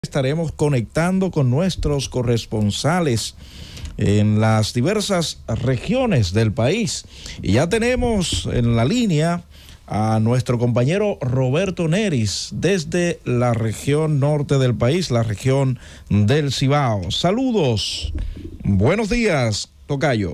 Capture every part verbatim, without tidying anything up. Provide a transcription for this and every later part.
Estaremos conectando con nuestros corresponsales en las diversas regiones del país. Y ya tenemos en la línea a nuestro compañero Roberto Neris desde la región norte del país, la región del Cibao. Saludos. Buenos días, tocayo.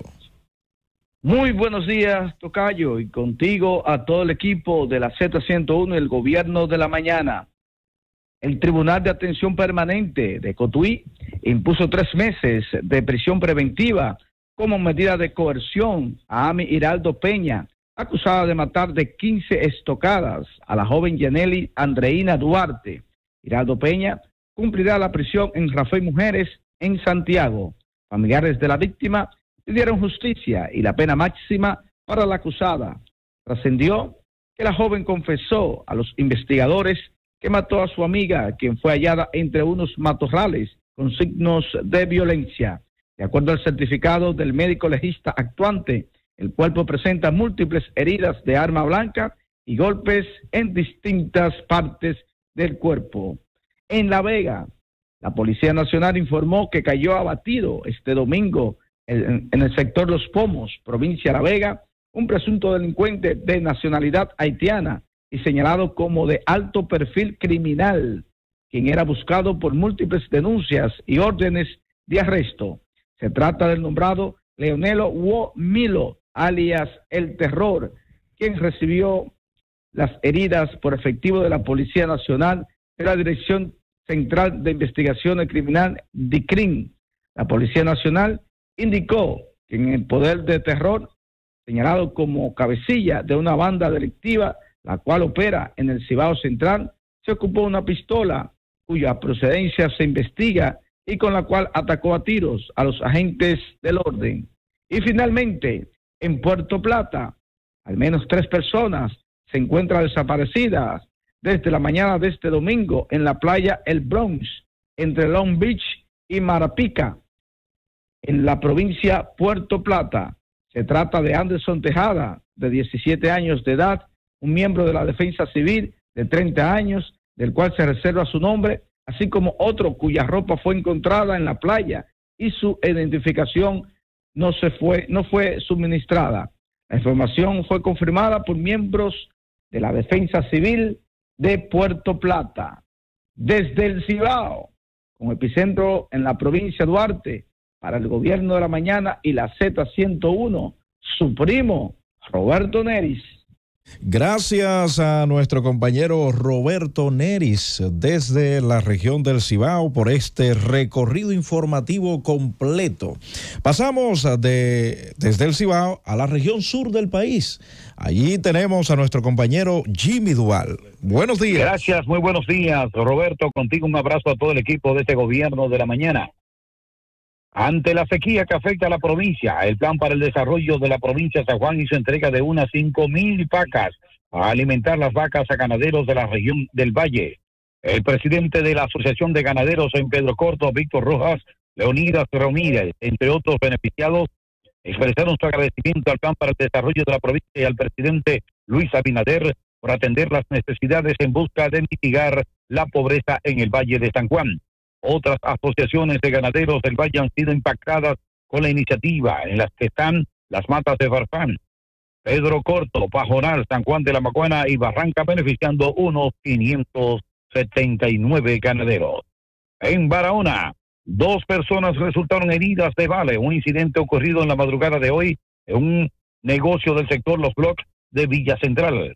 Muy buenos días, tocayo, y contigo a todo el equipo de la Z ciento uno y el gobierno de la mañana. El Tribunal de Atención Permanente de Cotuí impuso tres meses de prisión preventiva como medida de coerción a Amy Hiraldo Peña, acusada de matar de quince estocadas a la joven Yaneli Andreina Duarte. Hiraldo Peña cumplirá la prisión en Rafael Mujeres, en Santiago. Familiares de la víctima pidieron justicia y la pena máxima para la acusada. Trascendió que la joven confesó a los investigadores que mató a su amiga, quien fue hallada entre unos matorrales con signos de violencia. De acuerdo al certificado del médico legista actuante, el cuerpo presenta múltiples heridas de arma blanca y golpes en distintas partes del cuerpo. En La Vega, la Policía Nacional informó que cayó abatido este domingo en, en el sector Los Pomos, provincia de La Vega, un presunto delincuente de nacionalidad haitiana y señalado como de alto perfil criminal, quien era buscado por múltiples denuncias y órdenes de arresto. Se trata del nombrado Leonelo Womilo, alias El Terror, quien recibió las heridas por efectivo de la Policía Nacional de la Dirección Central de Investigaciones Criminal, DICRIM. La Policía Nacional indicó que en el poder de Terror, señalado como cabecilla de una banda delictiva, la cual opera en el Cibao Central, se ocupó una pistola cuya procedencia se investiga y con la cual atacó a tiros a los agentes del orden. Y finalmente, en Puerto Plata, al menos tres personas se encuentran desaparecidas desde la mañana de este domingo en la playa El Bronx, entre Long Beach y Marapica, en la provincia Puerto Plata. Se trata de Anderson Tejada, de diecisiete años de edad, un miembro de la Defensa Civil de treinta años, del cual se reserva su nombre, así como otro cuya ropa fue encontrada en la playa y su identificación no se fue, no fue suministrada. La información fue confirmada por miembros de la Defensa Civil de Puerto Plata. Desde el Cibao, con epicentro en la provincia de Duarte, para el gobierno de la mañana y la Z ciento uno, su primo Roberto Neris. Gracias a nuestro compañero Roberto Neris desde la región del Cibao por este recorrido informativo completo. Pasamos de, desde el Cibao a la región sur del país. Allí tenemos a nuestro compañero Jimmy Duval. Buenos días. Gracias, muy buenos días, Roberto. Contigo un abrazo a todo el equipo de este gobierno de la mañana. Ante la sequía que afecta a la provincia, el Plan para el Desarrollo de la Provincia de San Juan hizo entrega de unas cinco mil vacas a alimentar las vacas a ganaderos de la región del Valle. El presidente de la Asociación de Ganaderos en Pedro Corto, Víctor Rojas, Leonidas Ramírez, entre otros beneficiados, expresaron su agradecimiento al Plan para el Desarrollo de la Provincia y al presidente Luis Abinader por atender las necesidades en busca de mitigar la pobreza en el Valle de San Juan. Otras asociaciones de ganaderos del Valle han sido impactadas con la iniciativa, en las que están las matas de Farfán, Pedro Corto, Pajonal, San Juan de la Maguana y Barranca, beneficiando unos quinientos setenta y nueve ganaderos. En Barahona, dos personas resultaron heridas de bala, un incidente ocurrido en la madrugada de hoy en un negocio del sector Los Blocs de Villa Central.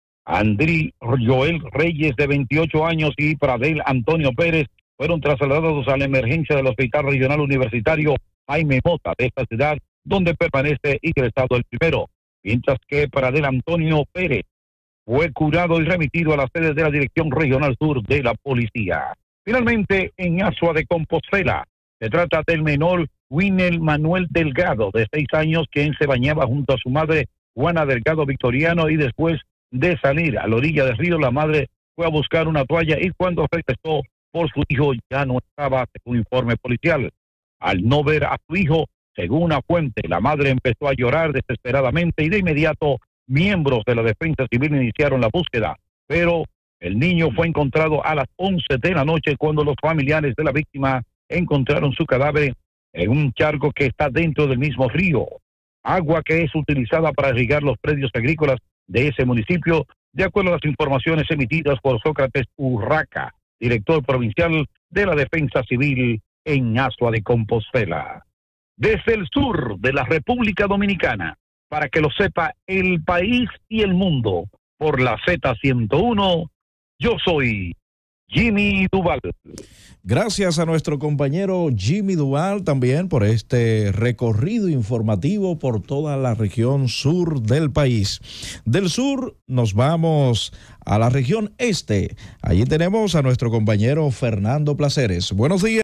Andrí Joel Reyes, de veintiocho años, y Pradel Antonio Pérez fueron trasladados a la emergencia del Hospital Regional Universitario Jaime Mota de esta ciudad, donde permanece ingresado el primero, mientras que Pradel Antonio Pérez fue curado y remitido a la sede de la Dirección Regional Sur de la Policía. Finalmente, en Azua de Compostela, se trata del menor Winel Manuel Delgado, de seis años, quien se bañaba junto a su madre Juana Delgado Victoriano, y después de salir a la orilla del río, la madre fue a buscar una toalla y cuando regresó por su hijo ya no estaba, según informe policial. Al no ver a su hijo, según una fuente, la madre empezó a llorar desesperadamente y de inmediato miembros de la Defensa Civil iniciaron la búsqueda, pero El niño fue encontrado a las once de la noche cuando los familiares de la víctima encontraron su cadáver en un charco que está dentro del mismo río, agua que es utilizada para irrigar los predios agrícolas de ese municipio, de acuerdo a las informaciones emitidas por Sócrates Urraca, director provincial de la Defensa Civil en Asua de Compostela. Desde el sur de la República Dominicana, para que lo sepa el país y el mundo, por la Z ciento uno, yo soy Jimmy Duval. Gracias a nuestro compañero Jimmy Duval también por este recorrido informativo por toda la región sur del país. Del sur nos vamos a la región este. Allí tenemos a nuestro compañero Fernando Placeres. Buenos días.